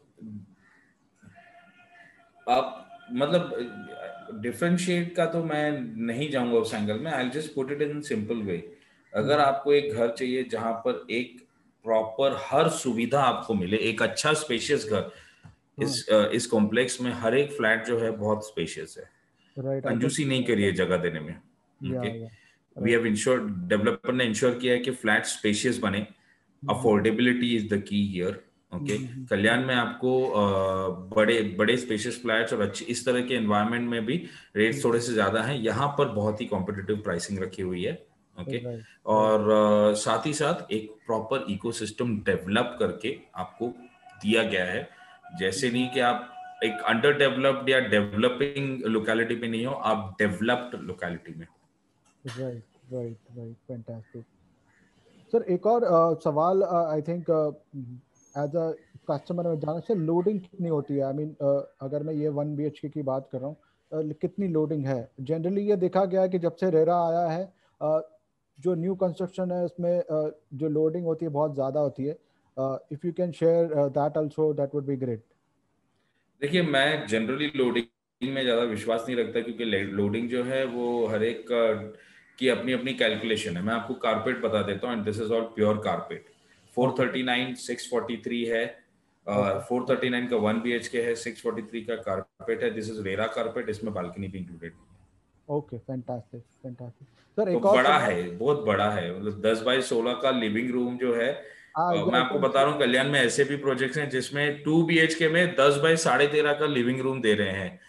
आप मतलब डिफरेंशिएट का तो मैं नहीं जाऊंगा उस एंगल में. I just put it in simple way. अगर आपको एक घर चाहिए जहां पर एक प्रॉपर हर सुविधा आपको मिले, एक अच्छा स्पेशियस घर, इस कॉम्प्लेक्स में हर एक फ्लैट जो है बहुत स्पेशियस है.
राइट, आई कैन
कंजूसी
सी
नहीं
दैट.
करिए जगह देने में.
Yeah
okay.
Yeah
we
right.
Have insured, developer ने इंश्योर किया है कि फ्लैट स्पेशियस बने. Affordability is the key here. Okay. Kalyan में आपको बड़े बड़े स्पेशियस फ्लैट्स और अच्छी इस तरह के एनवायरनमेंट में भी रेट्स थोड़े से ज्यादा हैं. यहाँ पर बहुत ही कॉम्पिटिटिव प्राइसिंग रखी हुई है. ओके.
राइट.
और साथ ही साथ एक प्रॉपर इकोसिस्टम डेवलप करके आपको दिया गया है. जैसे नहीं कि आप एक अंडर डेवलप्ड या डेवलपिंग लोकेलिटी में नहीं हो, आप डेवलप्ड लोकेलिटी में.
Right. Right. Right. Fantastic. Sir एक और सवाल, I think as a customer में जानना चाहिए, लोडिंग कितनी होती है? आई मीन अगर मैं ये 1 BHK की बात कर रहा हूँ, कितनी लोडिंग है? जनरली ये देखा गया है कि जब से रेरा आया है, जो न्यू कंस्ट्रक्शन है उसमें जो लोडिंग होती है बहुत ज़्यादा होती है. If you can share that also, that would be great.
देखिए, मैं जनरली लोडिंग में ज़्यादा विश्वास नहीं रखता, क्योंकि लोडिंग जो है वो हर एक की अपनी अपनी कैलकुलेशन है. मैं आपको कारपेट बता देता हूँ, and this is all pure carpet.
Okay.
439 643 है.
ओके.
439 का 1 BHK है. 643 का कारपेट है. This is RERA carpet. इसमें बालकनी भी इंक्लूडेड नहीं है.
ओके. फैंटास्टिक. फैंटास्टिक. सर
तो
एक और
बड़ा
सवाल.
है, बहुत बड़ा है. मतलब 10 बाई 16 का लिविंग रूम जो है. मैं
आई
आपको
कैन
बता
सी.
रहा हूँ, कल्याण में ऐसे भी प्रोजेक्ट्स हैं जिसमें 2 BHK में 10 बाई 13.5 का लिविंग रूम दे रहे हैं.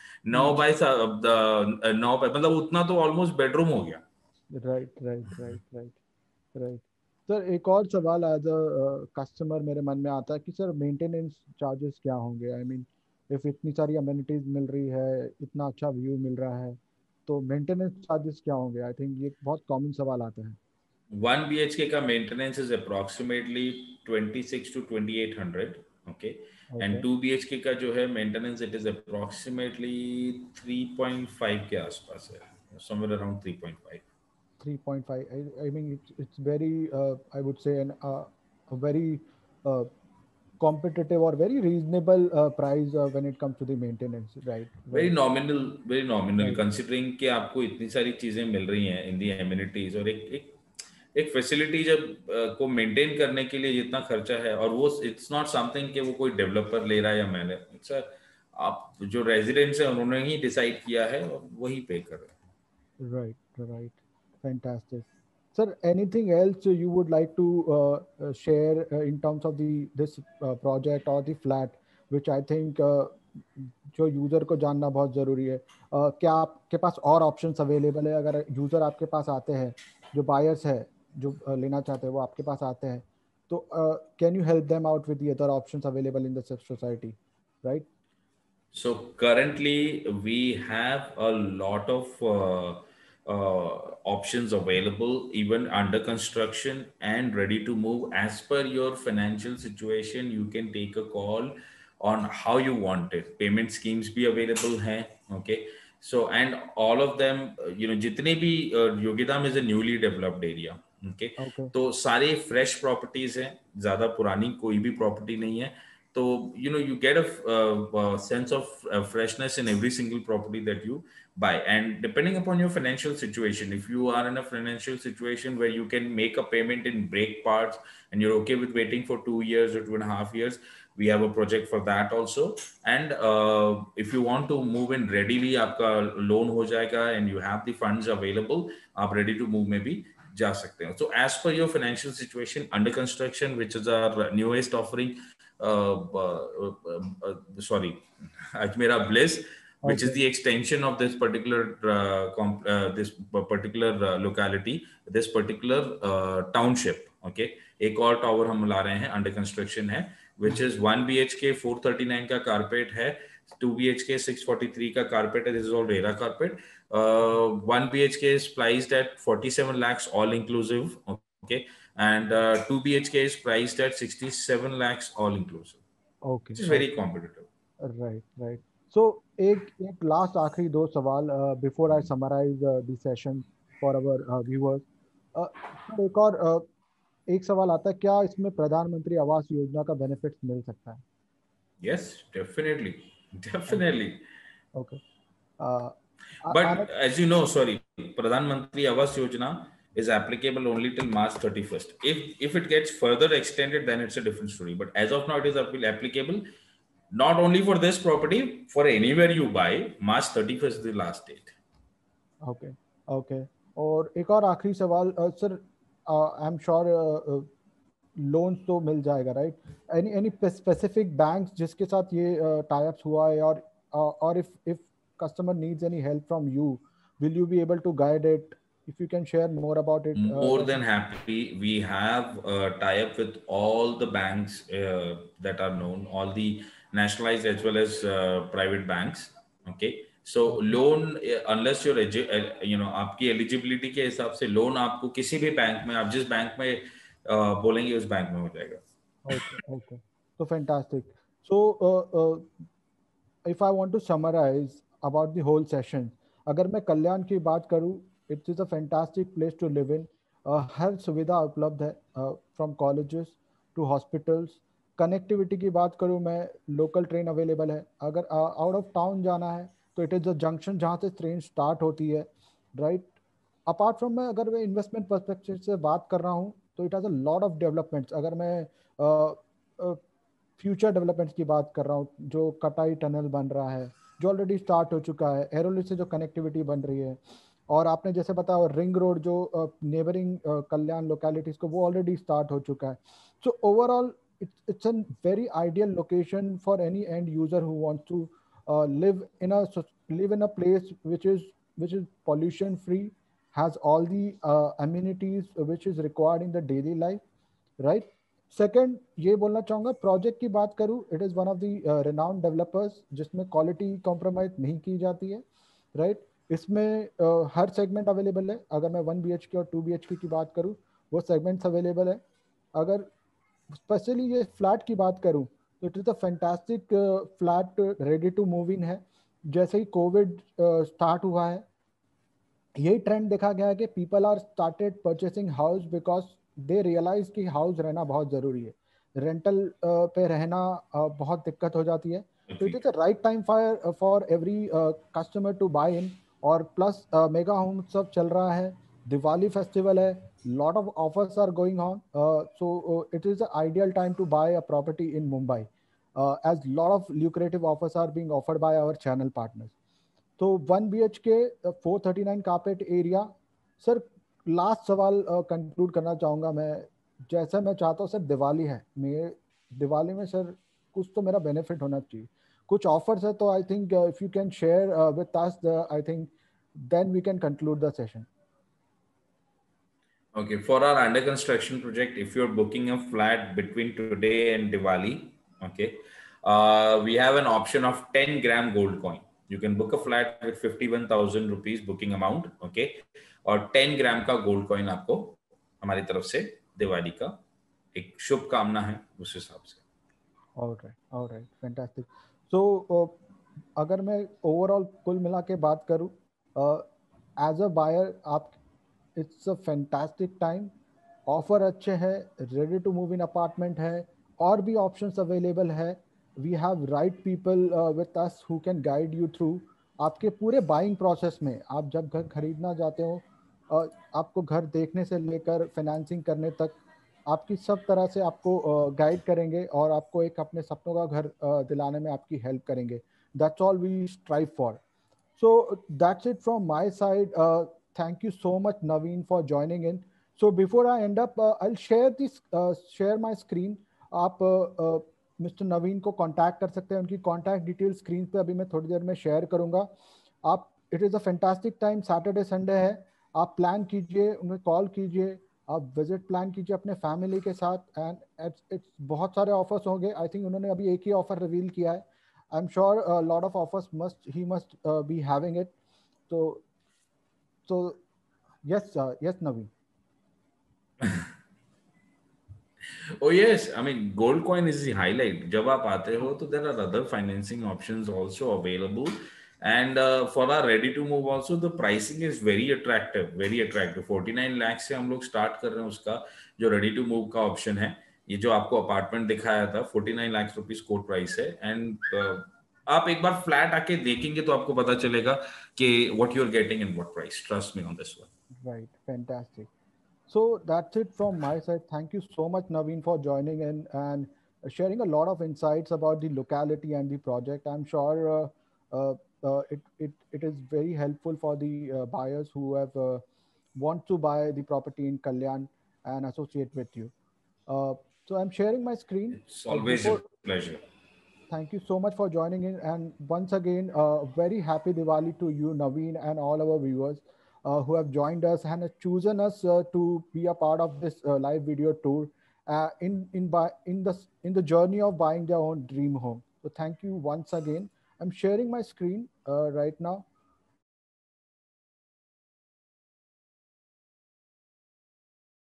9 बाई मतलब उतना तो ऑलमोस्ट बेडरूम हो गया.
Right. Right. Right. Right. Right. Sir एक और सवाल एज अ कस्टमर मेरे मन में आता है कि सर मेंटेनेंस चार्जेस क्या होंगे? आई मीन इफ इतनी सारी अमेनिटीज मिल रही है, इतना अच्छा व्यू मिल रहा है, तो मेंटेनेंस चार्जेस क्या होंगे? आई थिंक ये एक बहुत कॉमन सवाल आता है.
1 BHK का maintenance is approximately 26 to 2800. Okay. And
okay.
2 BHK का जो है मेंटेनेंस, इट इज अप्रोक्सीमेटली 3.5 के आसपास है. Somewhere around 3.5.
3.5. I mean it's very I would say a very uh, competitive or very reasonable price when it comes to the maintenance. Right.
Very
Right.
Nominal. Very nominal
Right.
Considering कि आपको इतनी सारी चीजें मिल रही हैं इन दी amenities. और एक facility जब को मेंटेन करने के लिए जितना खर्चा है, और वो इट्स नॉट समथिंग कि वो कोई डेवलपर ले रहा है या मैंने. इट्स आप जो रेजिडेंट्स हैं उन्होंने ही डिसाइड किया है और वही पे कर रहे हैं.
Right, right. Fantastic. Sir, anything else you would like to share in terms of the this project or the flat, which I think जो यूजर को जानना बहुत जरूरी है. क्या आपके पास और ऑप्शंस अवेलेबल है? अगर यूजर आपके पास आते हैं, जो बायर्स है, जो लेना चाहते हैं, वो आपके पास आते हैं, तो can you help them out with the other options available in the society, right?
So currently we have a lot of options available, even under construction and ready to move. As per your financial situation, you can take a call on how you want it. Payment schemes be available hai. Okay. So, and all of them, जितने भी Yogidham is a newly developed area. Okay.
Okay.
तो सारे fresh properties हैं, ज़्यादा पुरानी कोई भी property नहीं है. So, you get a sense of freshness in every single property that you buy. And depending upon your financial situation, if you are in a financial situation where you can make a payment in break parts and you're okay with waiting for 2 years or 2.5 years, we have a project for that also. And if you want to move in readily, आपका loan हो जाएगा and you have the funds available, आप ready to move में भी जा सकते हैं. So as per your financial situation, under construction, which is our newest offering, sorry, Ajmera Bliss, which is
okay.
the extension of this particular locality, this particular township. Okay, एक और tower हम ला रहे हैं, अंडर कंस्ट्रक्शन है, which is 1 BHK 439 का carpet है, 2 BHK 643 का कारपेट है. This is all RERA carpet. 1 BHK is priced at 47 lakhs all inclusive. Okay, and 2 BHK is priced at 67 lakhs all inclusive,
okay.
which is very competitive.
Right. Right. So एक एक last आखिरी दो सवाल before I summarise the session for our viewers. Sir एक और एक सवाल आता है, क्या इसमें प्रधानमंत्री आवास योजना का बेनिफिट मिल सकता है?
Yes, definitely,
okay,
definitely.
Okay. आने
But as you know, sorry, Pradhan Mantri Awas Yojana is applicable only till March 31st. If it gets further extended, then it's a different story. But as of now, it is applicable not only for this property, for anywhere you buy. March 31st is the last date.
Okay, okay. और एक और आखिरी सवाल sir, I am sure loan तो मिल जाएगा, right? Any any specific banks जिसके साथ ये टाई अप्स हुआ है, और if customer needs any help from you, will you be able to guide it? If you can share more about it,
More
that
than happy. We have a tie-up with all the banks that are known, all the nationalized as well as private banks. Okay. So
okay,
loan, unless you're आपकी eligibility के हिसाब से loan आपको किसी भी bank में, आप जिस बैंक में बोलेंगे उस बैंक में हो जाएगा.
Okay, okay. So fantastic. So if I want to summarize about the whole session, अगर मैं कल्याण की बात करूँ, it is a fantastic place to live in. हर सुविधा उपलब्ध है, from colleges to hospitals. Connectivity की बात करूँ मैं, लोकल ट्रेन अवेलेबल है. अगर आउट ऑफ टाउन जाना है तो इट इज़ अ जंक्शन जहाँ से ट्रेन स्टार्ट होती है, राइट? अपार्ट फ्रॉम, मैं अगर मैं इन्वेस्टमेंट पर्सपेक्टिव से बात कर रहा हूँ, तो it has a lot of developments. अगर मैं फ्यूचर डेवलपमेंट्स की बात कर रहा हूँ, जो कटाई टनल बन रहा है, जो ऑलरेडी स्टार्ट हो चुका है, एरोली से जो कनेक्टिविटी बन रही है, और आपने जैसे बताया रिंग रोड जो नेबरिंग कल्याण लोकेलिटीज को, वो ऑलरेडी स्टार्ट हो चुका है. So overall it's a very ideal location for any end user who wants to live in a place which is pollution free, has all the amenities which is required in the daily life, right? Second, ये बोलना चाहूँगा, project की बात करूँ, it is one of the renowned developers जिसमें quality compromise नहीं की जाती है, राइट? इसमें हर सेगमेंट अवेलेबल है. अगर मैं 1 BHK और 2 BHK की बात करूँ, वो सेगमेंट्स अवेलेबल है. अगर स्पेशली ये फ्लैट की बात करूँ, तो it is a fantastic flat, ready to move in है. जैसे ही कोविड स्टार्ट हुआ है, यही ट्रेंड देखा गया है कि people are started purchasing house because they realise कि हाउस रहना बहुत ज़रूरी है. रेंटल पे रहना बहुत दिक्कत हो जाती है. तो it
Agreed.
Is a right time for every customer to buy in. और प्लस मेगा होम उत्सव चल रहा है, दिवाली फेस्टिवल है, lot of offers are going on. So it is a ideal time to buy a property in Mumbai, as lot of lucrative offers are being offered by our channel partners. तो 1 BHK 439 carpet area. Sir, last सवाल conclude करना चाहूँगा मैं. जैसा मैं चाहता हूँ sir, Diwali है, मैं दिवाली में सर कुछ तो मेरा बेनिफिट होना चाहिए, कुछ ऑफर्स है. तो I think if you can share with us, I think then we can conclude the session.
Okay, for our under construction project, if you're booking a flat between today and Diwali, okay, we have an option of 10 gram gold coin. You can book a flat with 51,000 rupees booking amount, okay, और 10 gram का gold coin आपको हमारी तरफ से दिवाली का एक शुभकामना है उस हिसाब से.
Alright, fantastic. सो अगर मैं ओवरऑल कुल मिला के बात करूँ, एज अ बायर, आप, it's a fantastic time. Offer अच्छे हैं, ready to move in apartment है, और भी ऑप्शंस अवेलेबल है. We have right people with us who can guide you through आपके पूरे बाइंग प्रोसेस में. आप जब घर खरीदना जाते हो, आपको घर देखने से लेकर फाइनेंसिंग करने तक, आपकी सब तरह से आपको गाइड करेंगे, और आपको एक अपने सपनों का घर दिलाने में आपकी हेल्प करेंगे. That's all we strive for. So that's it from my side. Thank you so much, Naveen, for joining in. So before I end up, I'll share my screen. आप मिस्टर नवीन को कांटेक्ट कर सकते हैं. उनकी contact detail screen पे अभी मैं थोड़ी देर में शेयर करूंगा. आप, it is a fantastic time, Saturday Sunday है, आप प्लान कीजिए, उन्हें कॉल कीजिए, आप विजिट प्लान कीजिए अपने फैमिली के साथ. एंड इट्स बहुत सारे ऑफर्स होंगे. आई थिंक उन्होंने अभी एक ही ऑफर रिवील किया है. I'm sure a lot of offers must be having it. So yes, yes, Naveen.
Oh yes, I mean gold coin is the highlight. जब आप आते हो तो there are other financing options also available. And for our ready to move also, the pricing is very attractive, very attractive. 49 lakh से हम लोग start कर रहे हैं उसका जो रेडी टू मूव का ऑप्शन है. ये जो आपको अपार्टमेंट दिखाया था 49 लाख रुपीस कोट प्राइस है. एंड आप एक बार फ्लैट आके देखेंगे तो आपको पता चलेगा कि what you're getting and what price. Trust me on this one.
Right, fantastic. So that's it from my side. Thank you so much, Naveen, for joining in and sharing a lot of insights about the locality and the project. I'm sure it is very helpful for the buyers who have want to buy the property in Kalyan and associate with you. Uh, so I'm sharing my screen.
It's always a
Before
pleasure.
Thank you so much for joining in. And once again, very happy Diwali to you, Naveen, and all our viewers who have joined us and have chosen us to be a part of this live video tour in the journey of buying their own dream home. So thank you once again. I'm sharing my screen right now.